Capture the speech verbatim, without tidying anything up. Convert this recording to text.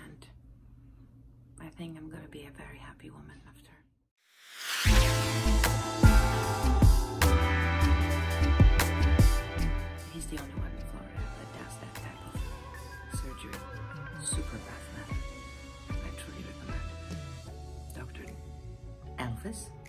and I think I'm gonna be a very happy woman after. He's the only one in Florida that does that type of surgery. Super rough man. I truly recommend. Doctor Elvis.